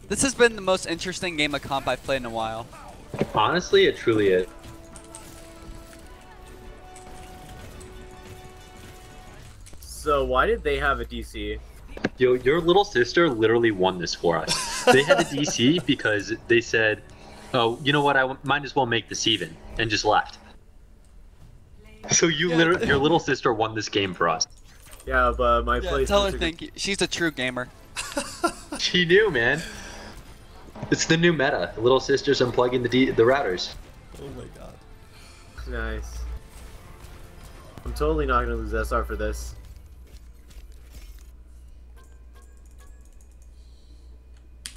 This has been the most interesting game of comp I've played in a while. Honestly, it truly is. So why did they have a DC? Yo, your little sister literally won this for us. They had a DC because they said, oh, you know what, I might as well make this even, and just left. So your little sister won this game for us. Yeah, but my place. Tell her thank you. She's a true gamer. She knew, man. It's the new meta. Little sisters unplugging the routers. Oh my god. Nice. I'm totally not gonna lose SR for this.